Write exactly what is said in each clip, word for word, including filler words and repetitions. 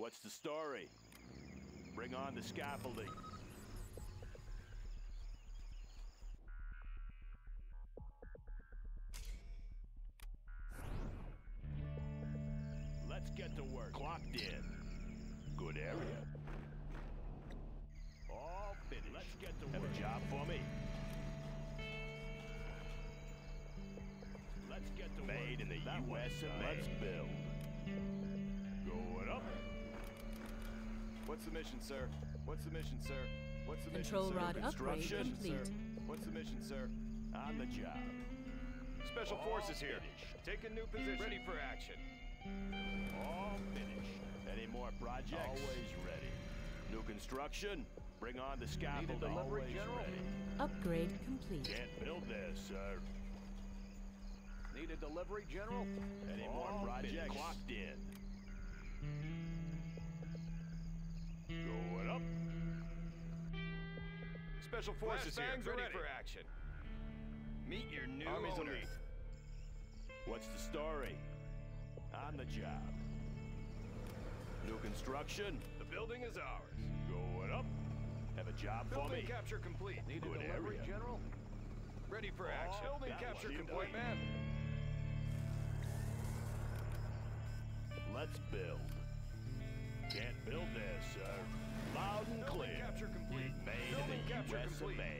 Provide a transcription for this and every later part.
What's the story? Bring on the scaffolding. Let's get to work. Clocked in. Good area. All finished. Let's get to work. Have a job for me? Let's get to work. Made in the U S of A. Let's build. Going up. What's the mission, sir? What's the mission, sir? What's the Control mission, sir? rod upgrade complete. Sir. What's the mission, sir? On the job. Special All forces here. finished. Take a new position. Ready for action. All finished. Any more projects? Always ready. New construction? Bring on the scaffolding. delivery, Always General? ready. Upgrade complete. Can't build this, sir. Need a delivery, General? Any All more projects? finished. Clocked in. Going up. Special forces here. Flashbangs Ready ready. for action. Meet your new Army's owner. elite. What's the story? On the job. New construction? The building is ours. Going up. Have a job for Building me? capture complete. Need a Good delivery, area. General? Ready for action. Oh, Building that capture was complete, it. man. Let's build. Can't build this, sir. Loud and Building clear. capture complete. Made Building in the capture U S of complete. A.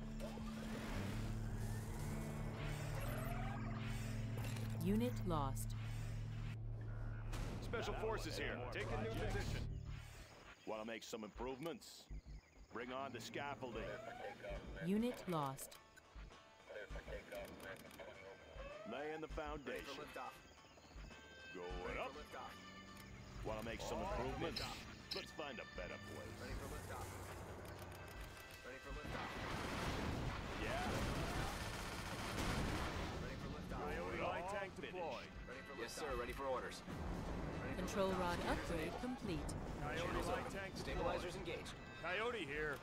Unit lost. Special Now, forces any here. more Take a new projects? position. Want to make some improvements? Bring on the scaffolding. Unit lost. Laying the foundation. Going up. Want to make some Oh, improvements? liftoff. Let's find a better place. Ready for liftoff. Ready for liftoff. Yeah. Ready for liftoff. Coyote light tank deployed. Ready for liftoff. Yes, sir. Ready for orders. Control rod upgrade complete. Coyote Channels light open. tank deployed. Stabilizers engaged. Coyote here.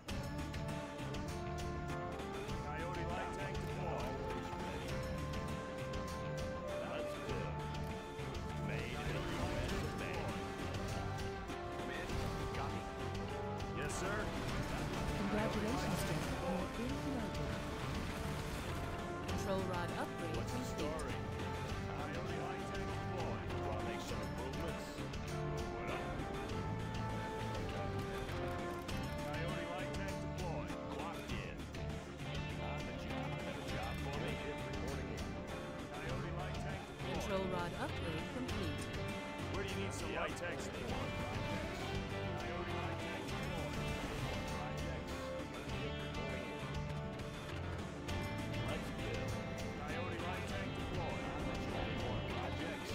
Coyote light tank deployed. Let's build. Made in the U S of A. Command. Copy. Yes, sir. Congratulations, General. You've been promoted. Control rod upgrade What's the complete. story? Coyote light tank deployed. Want to make some improvements? Going up. Coyote light tank deployed. Clocked in. On the job. Have a job for me? Reporting in. Coyote light tank deployed. Control rod upgrade complete. Where do you need some light tanks deployed? Coyote light tank deployed. Let's build. Coyote light tank deployed. Any more projects?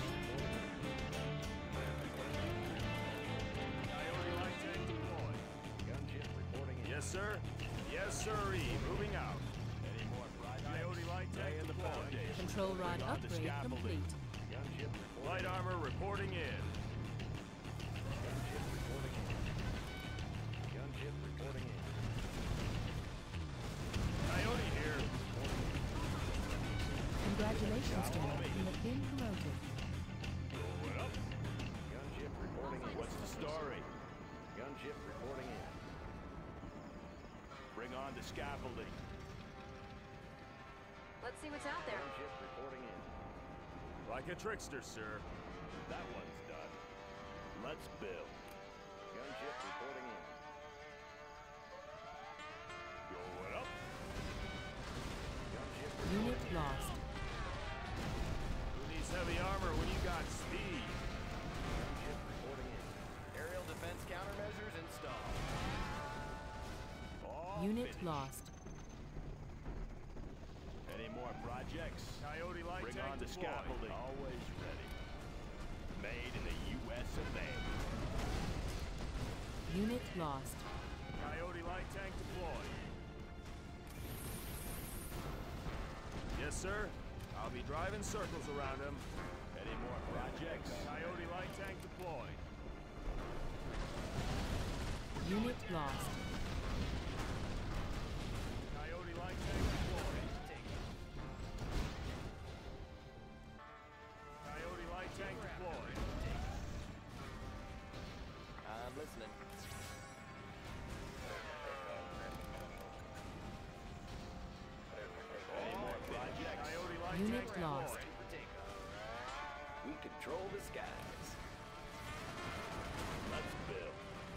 Coyote light tank deployed. Gunship reporting in. Yes, sir. Yes, sirree. Moving out. Any more projects? Coyote light tank Laying the deployed. foundation. Control rod Bring on the upgrade scaffolding. complete. Gunship reporting. Light armor reporting in. Gunship reporting in. Gunship reporting in. Coyote here. Congratulations, General. You have been promoted. Going up. Gunship reporting in. What's the story? Gunship reporting in. Bring on the scaffolding. Let's see what's out there. Gunship reporting in. Like a trickster, sir. That one's done. Let's build. Gunship reporting in. Going up. Gunship Unit reporting in. lost. Who needs heavy armor when you got speed? Gunship reporting in. Aerial defense countermeasures installed. All Unit finished. lost. Any more projects? Coyote light Bring tank on the deployed. scaffolding. Always ready. Made in the U S of A. Unit lost. Coyote light tank deployed. Yes, sir. I'll be driving circles around him. Any more projects? Coyote light tank deployed. Unit lost. Coyote light tank deployed. Coyote light tank deployed. light Unit tanks lost. deployed. We control the skies. Let's build.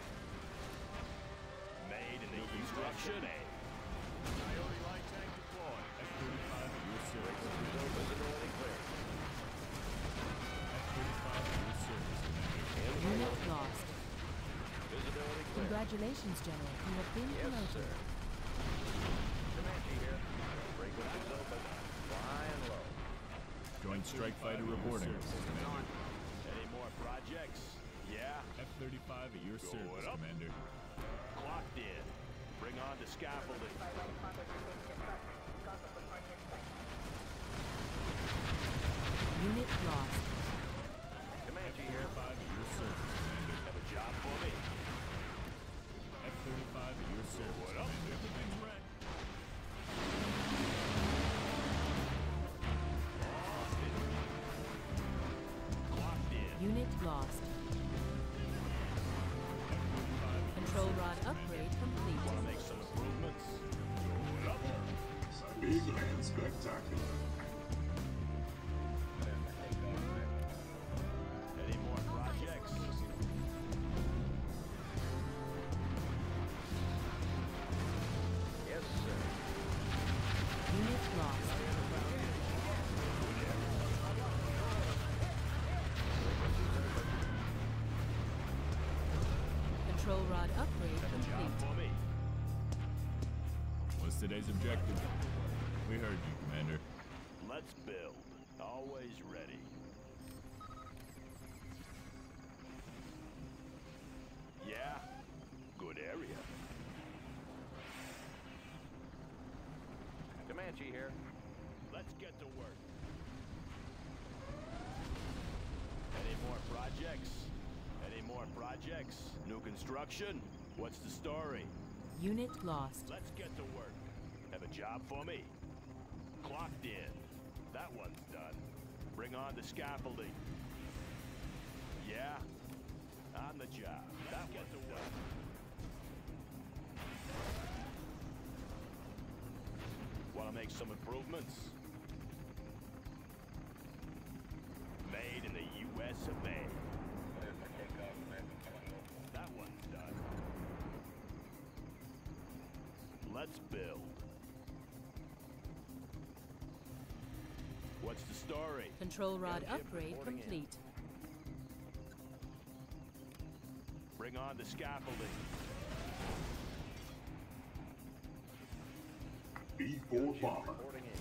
Made in the construction. Coyote light tank deployed. F thirty-five at your service, Commander. Visibility clear. F thirty-five at your service, Commander. Unit lost. Visibility clear. Congratulations, General. You have been Yes, promoted. sir. Comanche here. Frequencies open. Flying low. Joint Strike Fighter reporting, Commander. Any more projects? Yeah. F thirty-five at your service, up. Commander. Clocked in. Bring on the scaffolding. Unit lost. Comanche here. F thirty-five at your service, Commander. Have a job for me. F thirty-five at your service, Commander. Everything's ready. Clocked in. Unit lost. Control rod upgrade complete. Want to make some improvements? Going up. Big and spectacular. Any more projects? Yes, sir. Unit lost. Control rod upgrade Have a job complete. for me. What's today's objective? We heard you, Commander. Let's build. Always ready. Yeah. Good area. Comanche here. Let's get to work. Any more projects? Any more projects? New construction? What's the story? Unit lost. Let's get to work. Have a job for me? Clocked in. That one's done. Bring on the scaffolding. Yeah? On the job. That one's done. Want to make some improvements? Made in the U S of A. That one's done. Let's build. What's the story? Control rod Gunship upgrade reporting in. complete. Bring on the scaffolding. B four bomber. Reporting in.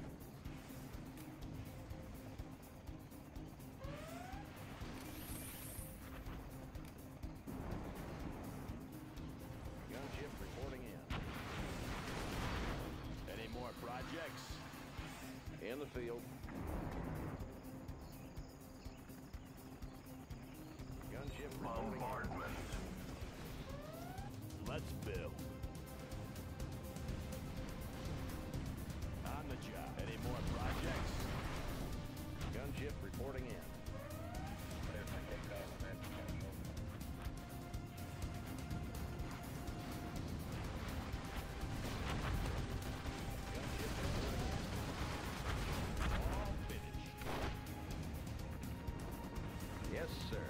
Gunship reporting in. Any more projects? In the field. Gunship bombardment. Let's build. On the job. Any more projects? Gunship reporting in. Gunship reporting in. All finished. Yes, sir.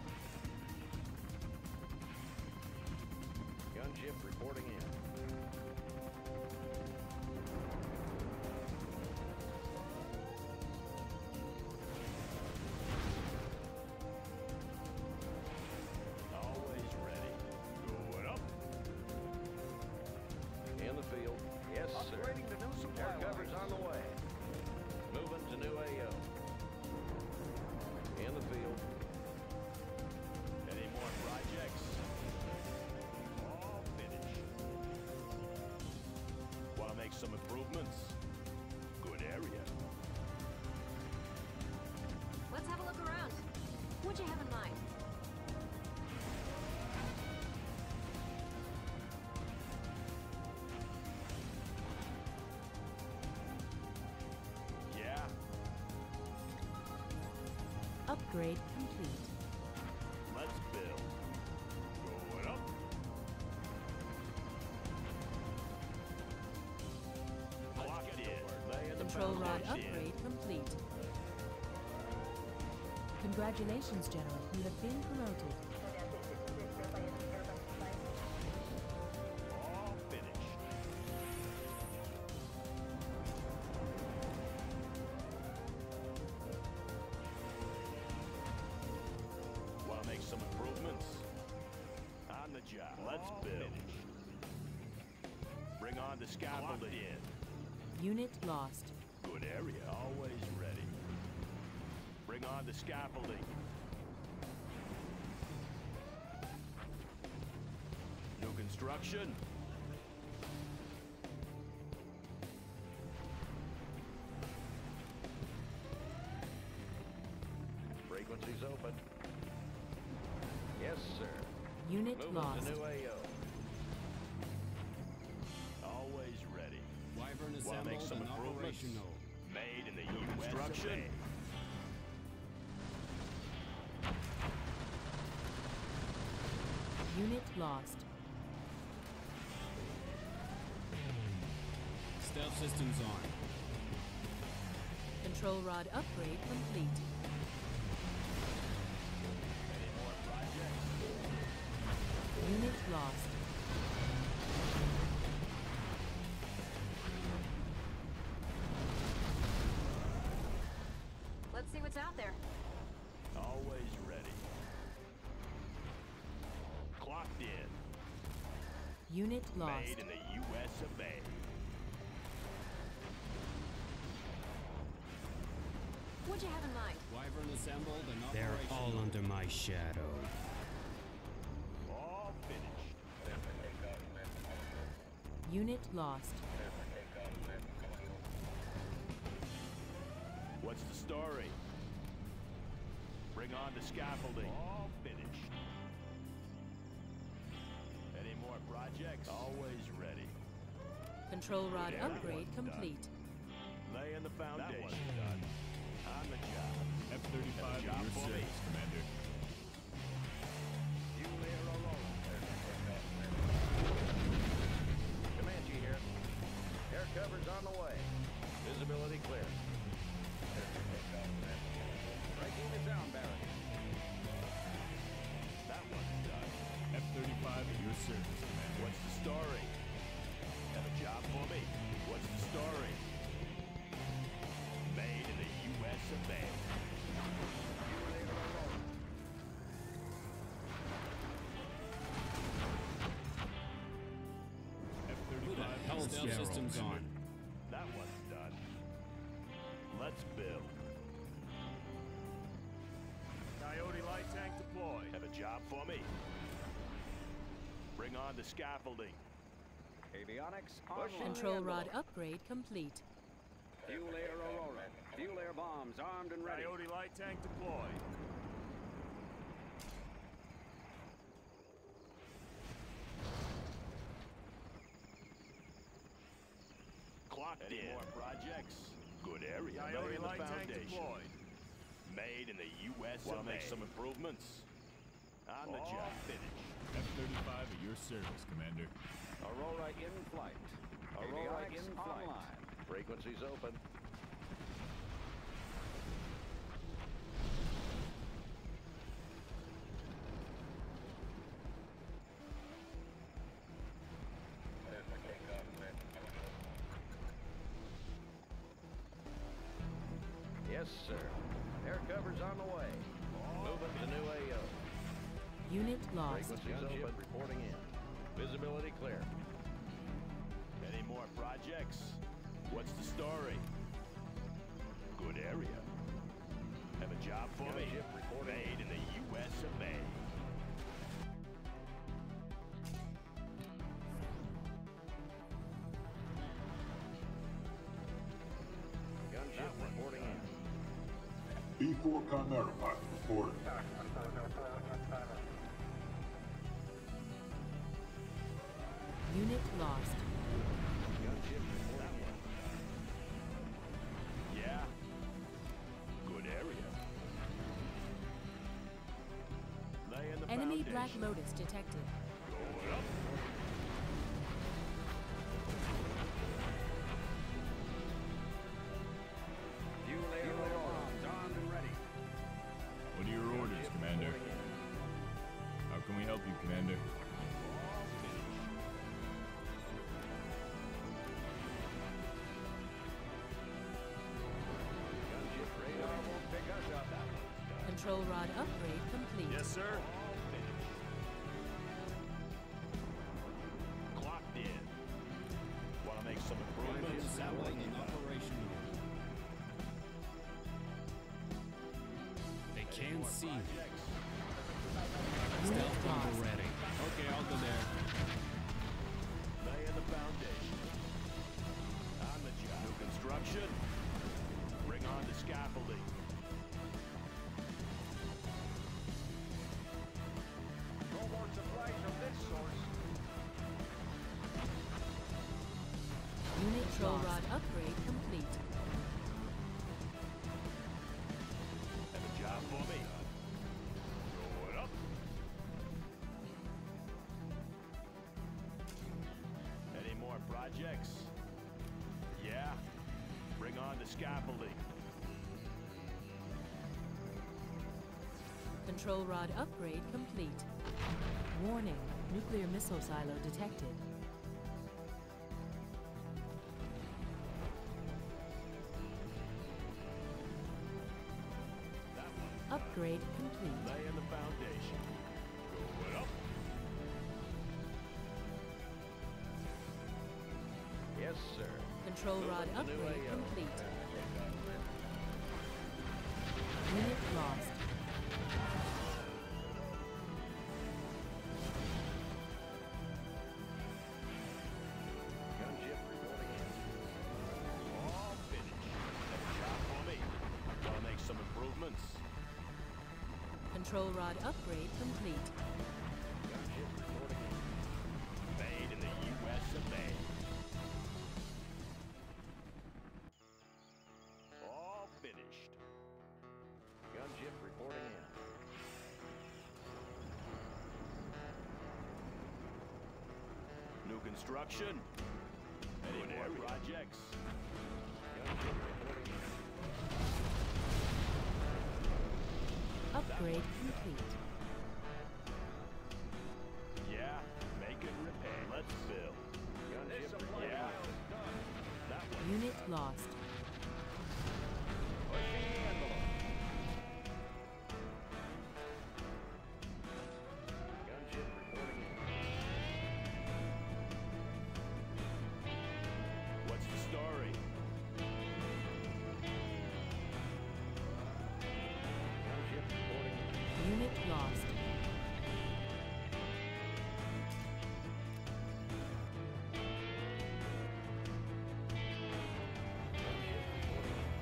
Gunship reporting in. Always ready. Going up. In the field. Yes, sir. Upgrading to new supply Air cover's on the way. Moving to new A O. In the field. Any more projects? All finished. Want to make some improvements? Good area. Let's have a look around. What'd you have in mind? Yeah. Upgrade complete. Let's build. Going up. Clock it in. Lay in the Control Control rod Close in. upgrade complete. Congratulations, General. You have been promoted. All finished. Want to make some improvements? On the job. Let's All build. finished. Bring on the scaffolding. in. Unit lost. Good area. Always ready. Bring on the scaffolding. New construction. Frequencies open. Yes, sir. Unit Moving lost. to new A O. Always ready. Wyvern Want to make assembled some and improvements? operational. Made in the U S Construction. Unit lost. Stealth systems on. Control rod upgrade complete. Any more projects? Unit lost. Let's see what's out there. Always ready. Clocked in. Unit lost. Made in the U S of A. What'd you have in mind? Wyvern assembled and They're operational. all under my shadow. All finished. Unit lost. What's the story? Bring on the scaffolding. All finished. Any more projects? Always ready. Control rod Yeah, that upgrade one's done. complete. Laying the That foundation. one's done. On the job. F thirty-five Job at your for me. service, Commander. You layer a roll. Comanche here. Air cover's on the way. Visibility clear. Breaking the sound barrier. That one's done. F thirty-five at your service, Commander. What's the story? Have a job for me? What's the story? Made in the U S of A. F Who the thirty-five hell's stealth Gerald? systems on. That one's done. Let's build. Coyote light tank deployed. Have a job for me? Bring on the scaffolding. Avionics Control rod upgrade complete. Fuel air Aurora. Fuel air bombs armed and ready. Coyote light tank deployed. Clocked Any in. more projects? Good area. Coyote Laying the light tank foundation. deployed. Made in the U S Wanna of make A. some improvements? On the All job. Finished. F thirty-five at your service, Commander. Aurora in flight. Aurora in flight. Online. Frequencies open. Yes, sir. Air cover's on the way. Moving to new A O. Unit lost. Frequencies open. Reporting in. Visibility clear. Any more projects? What's the story? Good area. Have a job for me? Gunship reporting. Made in the U S of A. Gunship reporting in. B four Chimera pilot reporting. Unit lost. Gunship reporting in. Yeah. Good area. Laying the Enemy foundation. Black Lotus detected. Going up. Control rod upgrade complete. Yes, sir. Clocked in. Want to make some improvements? Assembling in operation. They can see. Unit lost. Ready. Okay, I'll go there. Laying the foundation. On the job. New construction. Bring on the scaffolding. No more supplies of this source. Unit control rod upgrade complete. Have a job for me. Going up. Any more projects? Yeah. Bring on the scaffolding. Control rod upgrade complete. Warning, nuclear missile silo detected. Upgrade complete. Laying the foundation. Going up. Yes, sir. Control rod Moving to new upgrade A O. complete. Unit lost. Gunship reporting in. All finished. Have a job for me. Want to make some improvements? Control rod upgrade complete. Gunship reporting in. Made in the U S of A. All finished. Gunship reporting in. New construction. Any more projects? Gunship reporting in. Upgrade complete. Yeah. Making repair. Let's build. Gunship reporting Yeah. in. That one. Unit lost. Pushing the envelope. Gunship reporting in. What's the story? Gunship reporting in. Unit lost. Gunship reporting in.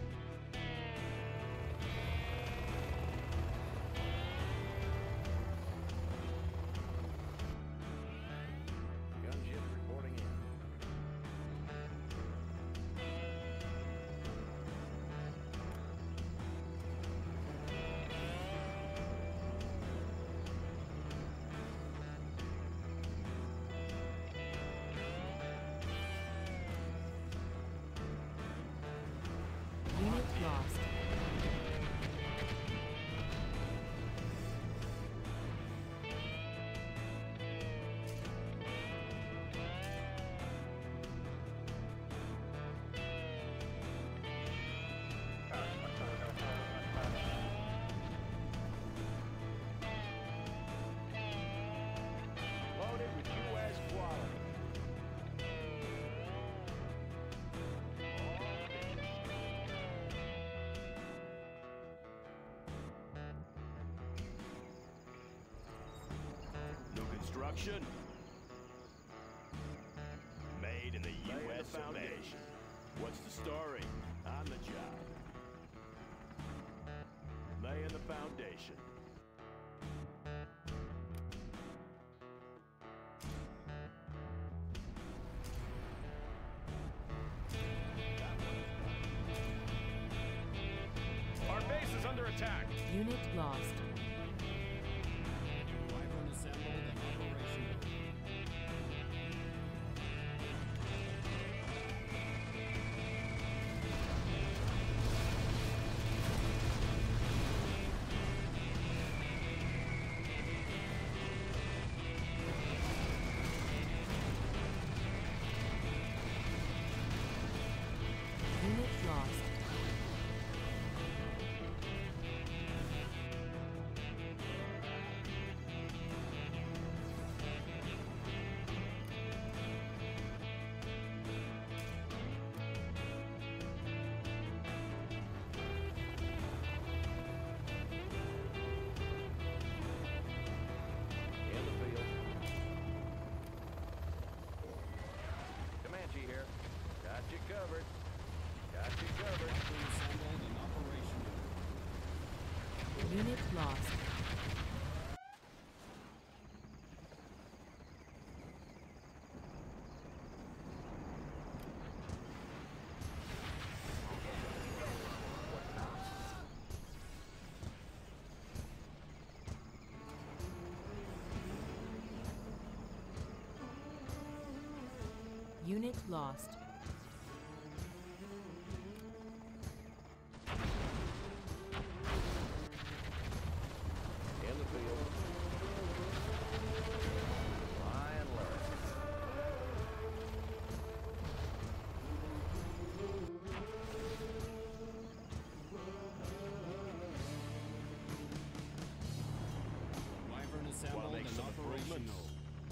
Gunship reporting in. Unit lost. Loaded with U S quality. New construction. Made in the U Laying the S of A. foundation. What's the story? On the job. Laying the foundation. Our base is under attack. Unit lost. Wyvern assembled and operational. Unit lost. Unit lost. Unit lost. In the field. High and low. Wyvern assembled make and some operational. improvements?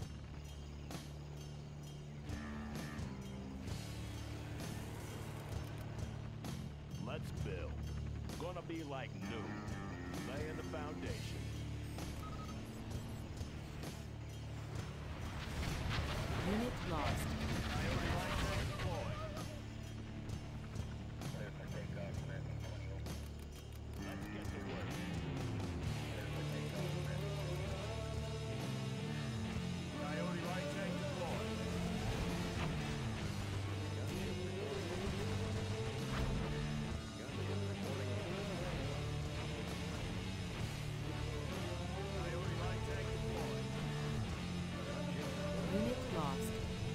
Let's build. Gonna be like new. Laying the foundation. Unit lost. Let's get to work. Coyote light tank deployed. Coyote light tank deployed. Unit lost.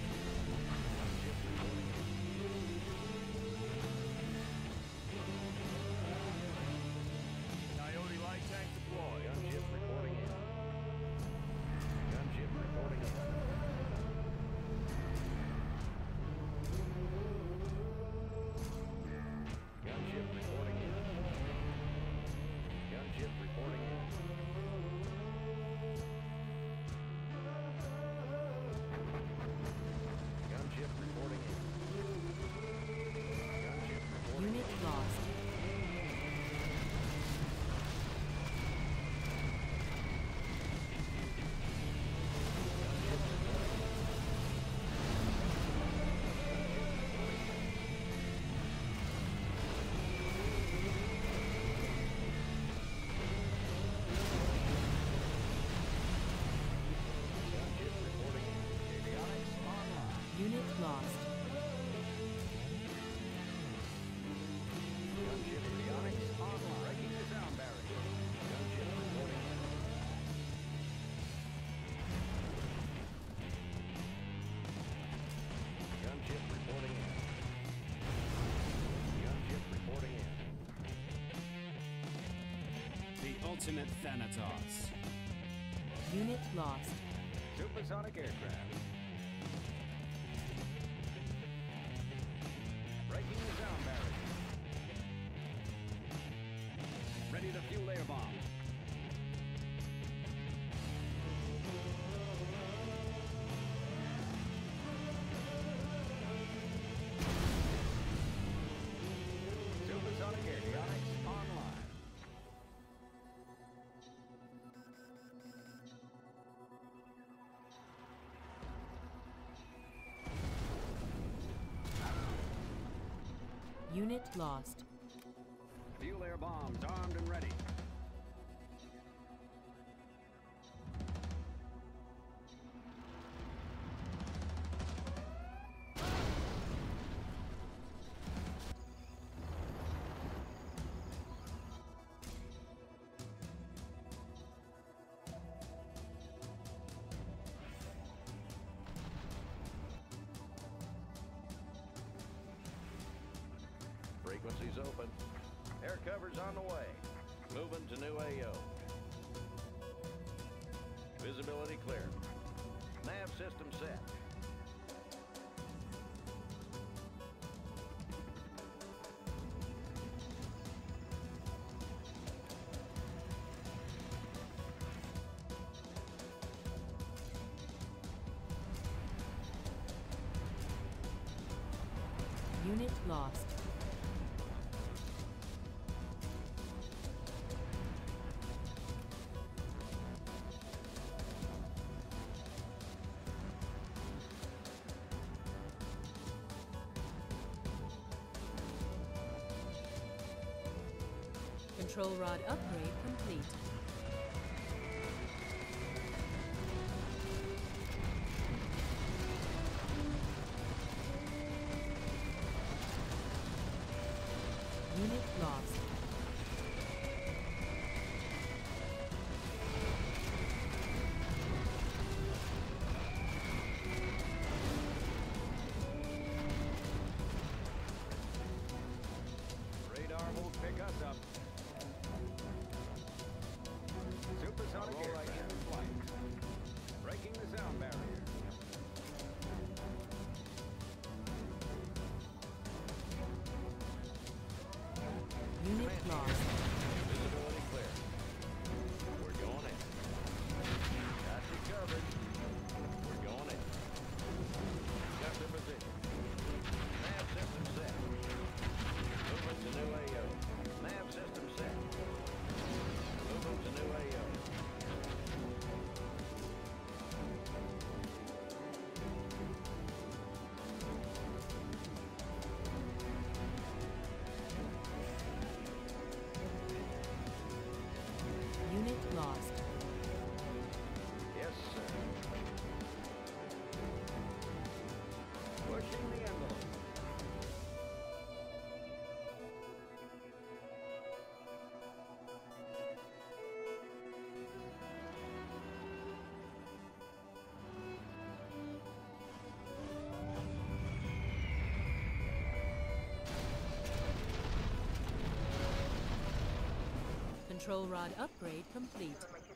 Coyote light tank deployed. Gunship reporting in. Gunship reporting in. Gunship reporting in. Gunship reporting in. Gunship reporting in. Gunship reporting in. Unit lost. Gunship reporting in. Avionics online. Unit lost. Gunship avionics online. Breaking the sound barrier. Gunship reporting in. Gunship reporting in. Gunship reporting in. The ultimate Thanatos. Unit lost. Supersonic aircraft. Breaking the sound barrier. Ready to fuel air bomb. Supersonic avionics online. Unit lost. Fuel air bombs armed and ready. Frequencies open. Air cover's on the way. Moving to new A O. Visibility clear. Nav system set. Unit lost. Control rod upgrade complete. Unit lost. Radar won't pick us up. Supersonic Aurora in flight. Breaking the sound barrier. Unit lost. Visibility clear. We're going in. Got you covered. We're going in. Got the position. Nav system set. Moving to new A O. Nav system set. Moving to new A O. Unit lost. Yes, sir. Pushing the envelope. Control rod upgrade complete.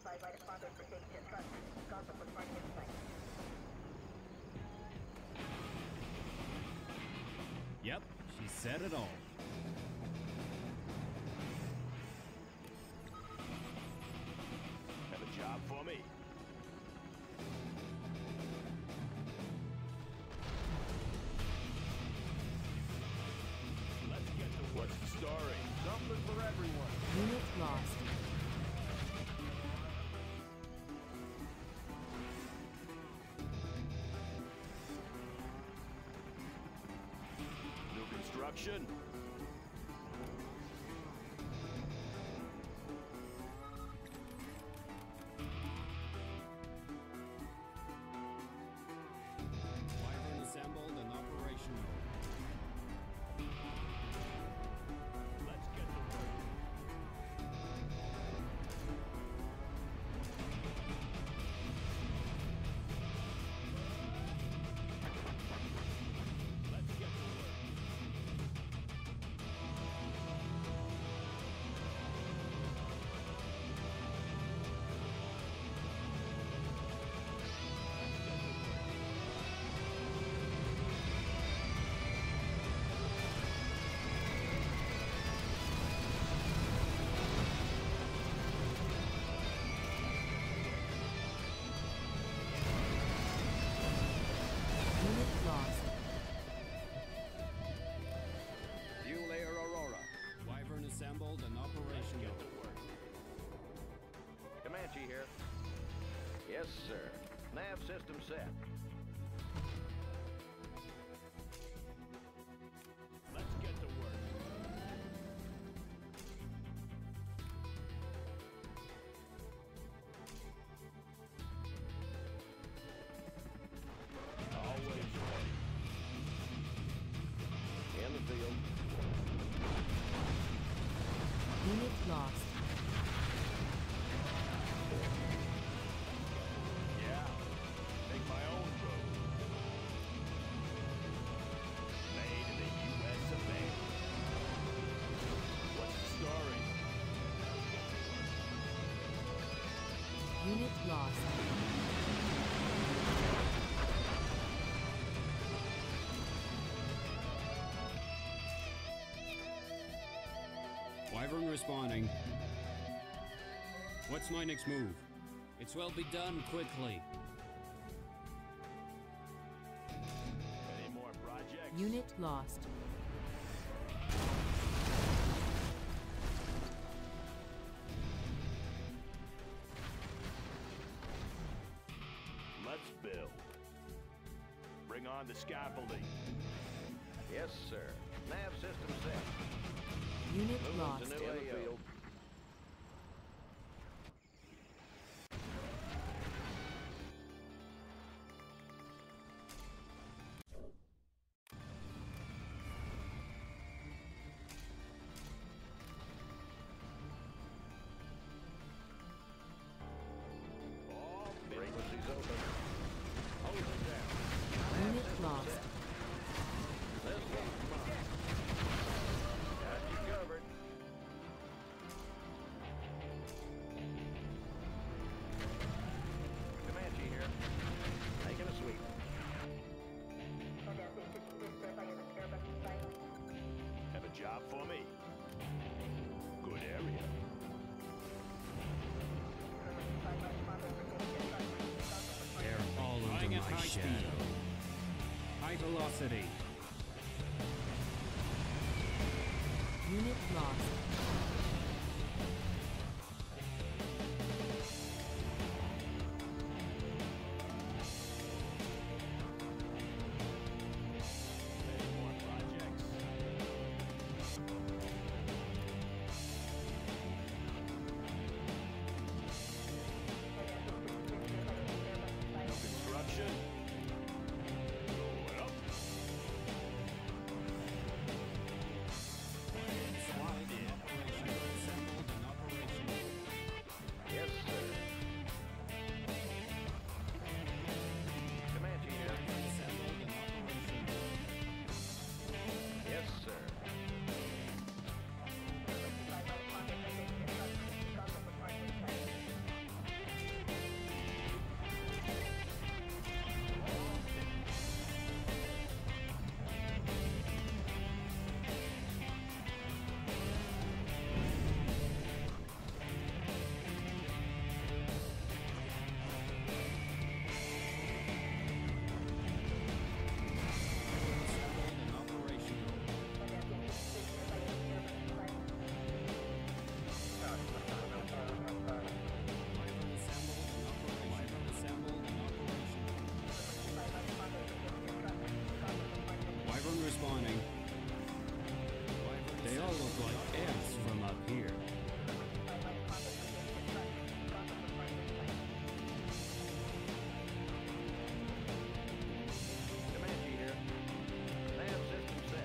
Yep, she said it all. Have a job for me? Let's get to what's the story? Something for everyone. Unit lost. New construction? Wyvern assembled and operational. Let's get to work. Let's get to work. Unit lost. Fuel Air Aurora. Wyvern assembled and operational. Comanche here. Yes, sir. Nav system set. Let's get to work. Always ready. In the field. Unit lost. Yeah. Make my own road. Made in the U S of A. What's the story? Unit lost. Wyvern responding. What's my next move? It's well be done quickly. Any more projects? Unit lost. Let's build. Bring on the scaffolding. Yes, sir. Nav system set. Unit Moving lost. to new A O. High shadow. speed. High velocity. Unit lost. Any more projects? No construction. Going up. Swapped in. Assembled and operational. Yes, sir. Comanche here. Assembled and operational. Yes, sir. Assembled and operational. Wyvern assembled and operational. Wyvern assembled and operational. Wyvern responding. Wyvern they all look like ants from up here. Comanche here. Nav system set.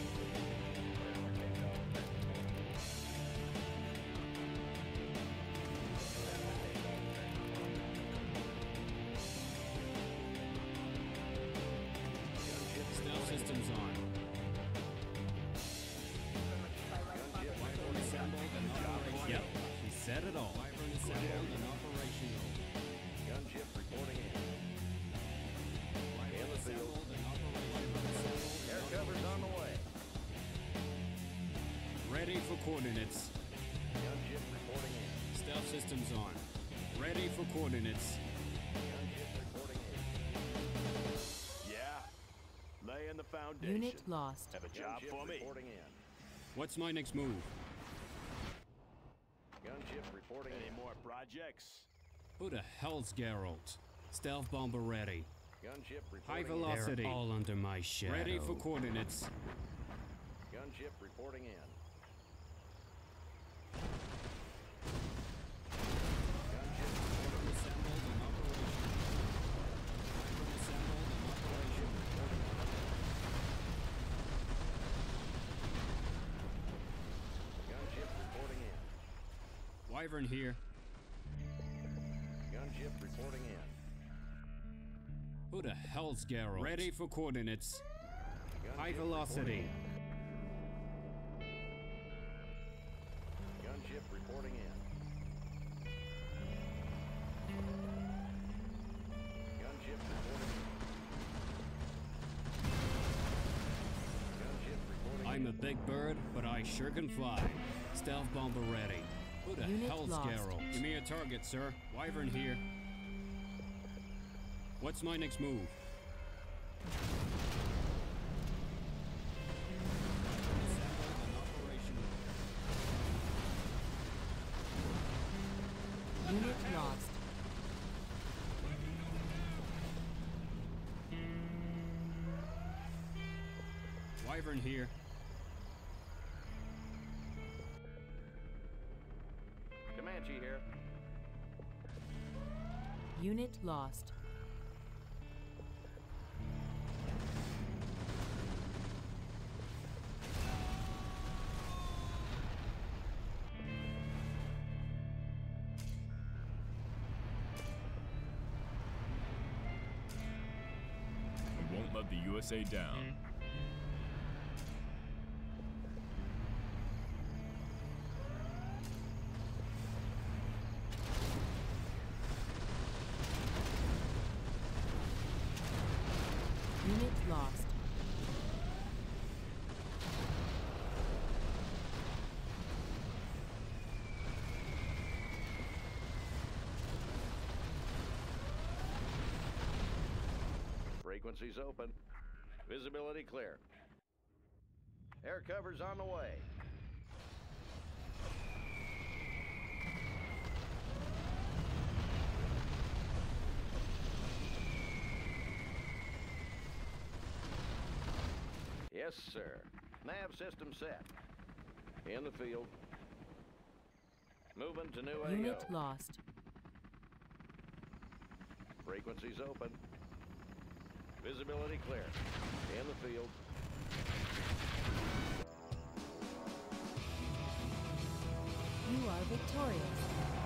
Stealth systems on. Wyvern assembled and operational. Yep, he said it all. Wyvern assembled and operational. Gunship reporting in. Wyvern assembled and operational. Air cover's on the way. Ready for coordinates. Gunship reporting in. Stealth systems on. Ready for coordinates. Gunship reporting in. Yeah. Laying the foundation. Unit lost. Have a job Gunship for me. reporting in. What's my next move? Gunship reporting Any in. more projects? Who the hell's Geralt? Stealth bomber ready. Gunship High reporting in. velocity. They're all under my shadow. Ready for coordinates. Gunship reporting in. Gunship reporting Assembled and operational. Wyvern assembled and operational. Gunship reporting in. Wyvern here. Gunship reporting in. Who the hell's Geralt? Ready for coordinates. Gunship High reporting velocity. in. Gunship reporting in. Gunship reporting in. Gunship reporting I'm a in. big bird, but I sure can fly. Stealth bomber ready. Who the Unit hell's lost. Geralt? Give me a target, sir. Wyvern here. What's my next move? Assembled and operational. Unit lost. Wyvern here. Comanche here. Unit lost. We won't let the U S A down. Unit lost. Frequencies open. Visibility clear. Air cover's on the way. Yes, sir. Nav system set. In the field. Moving to new Unit A O. lost. Frequencies open. Visibility clear. In the field. You are victorious.